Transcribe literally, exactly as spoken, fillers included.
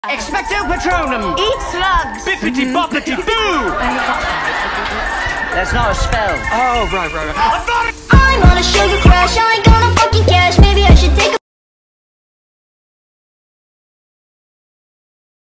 Expecto Patronum! Eat slugs! Bippity boppity boo! That's not a spell. Oh, right, right, right. I thought it- I'm on a sugar crash, I ain't gonna fucking cash. Maybe I should take a